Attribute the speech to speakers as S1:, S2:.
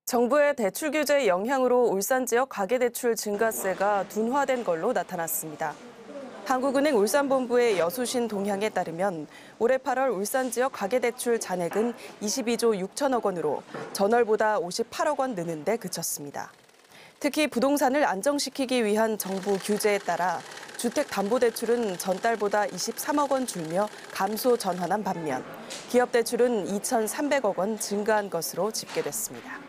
S1: 정부의 대출 규제 영향으로 울산 지역 가계대출 증가세가 둔화된 걸로 나타났습니다. 한국은행 울산본부의 여수신 동향에 따르면 올해 8월 울산 지역 가계대출 잔액은 22조 6천억 원으로 전월보다 58억 원 느는 데 그쳤습니다. 특히 부동산을 안정시키기 위한 정부 규제에 따라 주택담보대출은 전달보다 23억 원 줄며 감소 전환한 반면 기업대출은 2,300억 원 증가한 것으로 집계됐습니다.